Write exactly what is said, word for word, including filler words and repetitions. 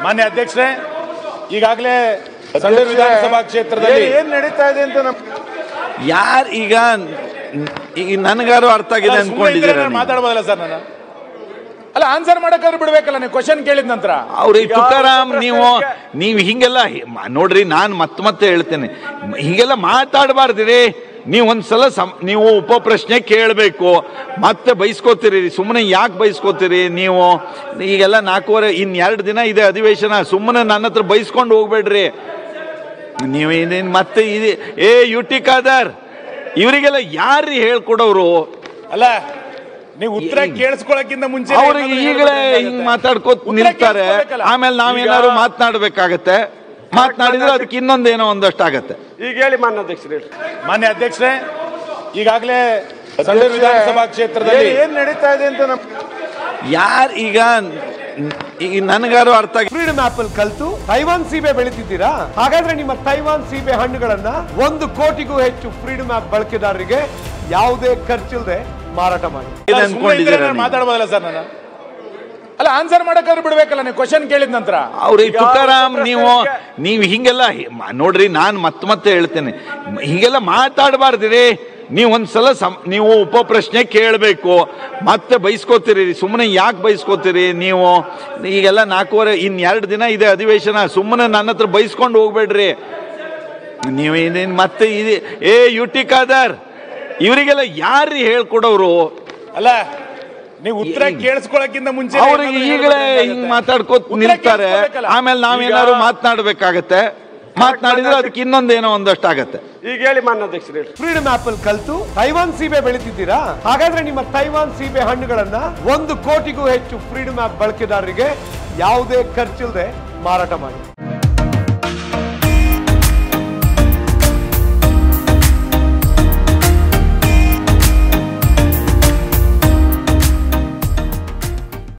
ಮಾನ್ಯ ಅಧ್ಯಕ್ಷರೇ, ಈಗಾಗಲೇ ಸಂಡೂರು ವಿಧಾನಸಭಾ ಕ್ಷೇತ್ರದಲ್ಲಿ ಏನ್ ನಡೀತಾ ಇದೆ ಅಂತ ಯಾರು ಈಗ ಈಗ ನನಗಾರು ಅರ್ಥ ಆಗಿದೆ ಅನ್ಕೊಂಡಿದ್ದೀರಾ? ಮಾತಾಡಬಹುದಲ್ಲ ಸರ್? ನಾನು ಅಲ್ಲ, ಆನ್ಸರ್ ಮಾಡಕ್ಕಾದ್ರೂ ಬಿಡ್ಬೇಕಲ್ಲ, ನೀವು ಕ್ವಶನ್ ಕೇಳಿದ ನಂತರ. ಅವ್ರಿಗೆ ತುಕಾರಾಮ್, ನೀವು ನೀವು ಹಿಂಗೆಲ್ಲ ನೋಡ್ರಿ, ನಾನು ಮತ್ತೆ ಮತ್ತೆ ಹೇಳ್ತೇನೆ, ಹಿಂಗೆಲ್ಲ ಮಾತಾಡಬಾರ್ದಿರಿ. ನೀವು ಒಂದ್ಸಲ ಸಮ ನೀವು ಉಪ ಪ್ರಶ್ನೆ ಕೇಳಬೇಕು, ಮತ್ತೆ ಬೈಸ್ಕೋತೀರಿ. ಸುಮ್ಮನೆ ಯಾಕೆ ಬೈಸ್ಕೋತೀರಿ ನೀವು? ಈಗೆಲ್ಲ ನಾಲ್ಕೂವರೆ ಇನ್ ಎರಡು ದಿನ ಇದೆ ಅಧಿವೇಶನ, ಸುಮ್ಮನೆ ನನ್ನ ಹತ್ರ ಬೈಸ್ಕೊಂಡು ಹೋಗ್ಬೇಡ್ರಿ ನೀವು. ಇನ್ನೇನು ಮತ್ತೆ ಇದೆ ಏ ಯುಟಿ ಖಾದರ್, ಇವರಿಗೆಲ್ಲ ಯಾರು ಹೇಳ್ಕೊಡೋರು? ಅಲ್ಲ, ನೀವು ಉತ್ತರ ಕೇಳಿಸ್ಕೊಳ್ಳೋಕ್ಕಿಂತ ಮುಂಚೆ ಅವ್ರಿಗೆ ಈಗಲೇ ಹಿಂಗ್ ಮಾತಾಡ್ಕೋತ ನಿಲ್ತಾರೆ, ಆಮೇಲೆ ನಾವೇನಾದ್ರು ಮಾತನಾಡ್ಬೇಕಾಗತ್ತೆ. ಮಾತನಾಡಿದ್ರೆ ಅದಕ್ಕೆ ಇನ್ನೊಂದೇನೋ ಒಂದಷ್ಟು ಆಗತ್ತೆ. ಈಗ ಹೇಳಿ ಮಾನ್ಯ ಅಧ್ಯಕ್ಷರೇ. ಮಾನ್ಯ ಅಧ್ಯಕ್ಷರೇ, ಈಗಾಗಲೇ ಸಂಡೂರು ವಿಧಾನಸಭಾ ಕ್ಷೇತ್ರದಲ್ಲಿ ಏನ್ ನಡೀತಾ ಇದೆ ಅಂತ ಯಾರು ಈಗ ಈಗ ನನಗಾರು ಅರ್ಥ ಆಗಿ ಫ್ರೀಡಮ್ ಆಪಲ್ ಕಲ್ತು ತೈವಾನ್ ಸೀಬೆ ಬೆಳಿತಿದ್ದೀರಾ? ಹಾಗಾದ್ರೆ ನಿಮ್ಮ ತೈವಾನ್ ಸೀಬೆ ಹಣ್ಣುಗಳನ್ನ ಒಂದು ಕೋಟಿಗೂ ಹೆಚ್ಚು ಫ್ರೀಡಮ್ ಆಪ್ ಬಳಕೆದಾರರಿಗೆ ಯಾವುದೇ ಖರ್ಚಿಲ್ಲದೆ ಮಾರಾಟ ಮಾಡಿ. ಮಾತಾಡಬಹುದಲ್ಲ ಸರ್? ನಾನು ಅಲ್ಲ, ಆನ್ಸರ್ ಮಾಡಕ್ಕಾದ್ರೂ ಬಿಡ್ಬೇಕಲ್ಲ, ನೀವು ಕ್ವಶನ್ ಕೇಳಿದ ನಂತರ. ಅವ್ರಿಗೆ ತುಕಾರಾಮ್, ನೀವು ನೀವು ಹಿಂಗೆಲ್ಲ ನೋಡ್ರಿ, ನಾನು ಮತ್ತೆ ಮತ್ತೆ ಹೇಳ್ತೇನೆ, ಹಿಂಗೆಲ್ಲ ಮಾತಾಡಬಾರ್ದಿರಿ. ನೀವು ಒಂದ್ಸಲ ಸಮ ನೀವು ಉಪ ಪ್ರಶ್ನೆ ಕೇಳಬೇಕು, ಮತ್ತೆ ಬೈಸ್ಕೋತೀರಿ. ಸುಮ್ಮನೆ ಯಾಕೆ ಬೈಸ್ಕೋತೀರಿ ನೀವು? ಈಗೆಲ್ಲ ನಾಲ್ಕೂವರೆ ಇನ್ ಎರಡು ದಿನ ಇದೆ ಅಧಿವೇಶನ, ಸುಮ್ಮನೆ ನನ್ನ ಹತ್ರ ಬೈಸ್ಕೊಂಡು ಹೋಗ್ಬೇಡ್ರಿ ನೀವು. ಇನ್ನೇನು ಮತ್ತೆ ಇದೆ ಏ ಯುಟಿ ಖಾದರ್, ಇವರಿಗೆಲ್ಲ ಯಾರು ಹೇಳ್ಕೊಡೋರು? ಅಲ್ಲ, ನೀವು ಉತ್ತರ ಕೇಳಿಸ್ಕೊಳ್ಳೋಕ್ಕಿಂತ ಮುಂಚೆ ಅವ್ರಿಗೆ ಈಗಲೇ ಹಿಂಗ್ ಮಾತಾಡ್ಕೋತ ನಿಲ್ತಾರೆ, ಆಮೇಲೆ ನಾವೇನಾದ್ರು ಮಾತನಾಡ್ಬೇಕಾಗತ್ತೆ. ಮಾತನಾಡಿದ್ರೆ ಅದಕ್ಕೆ ಇನ್ನೊಂದೇನೋ ಒಂದಷ್ಟು ಆಗತ್ತೆ. ಈಗ ಹೇಳಿ ಮಾನ್ಯ ಅಧ್ಯಕ್ಷರೇ. ಫ್ರೀಡಮ್ ಆಪಲ್ ಕಲ್ತು ತೈವಾನ್ ಸೀಬೆ ಬೆಳಿತಿದ್ದೀರಾ? ಹಾಗಾದ್ರೆ ನಿಮ್ಮ ತೈವಾನ್ ಸೀಬೆ ಹಣ್ಣುಗಳನ್ನ ಒಂದು ಕೋಟಿಗೂ ಹೆಚ್ಚು ಫ್ರೀಡಮ್ ಆಪ್ ಬಳಕೆದಾರರಿಗೆ ಯಾವುದೇ ಖರ್ಚಿಲ್ಲದೆ ಮಾರಾಟ ಮಾಡಿ.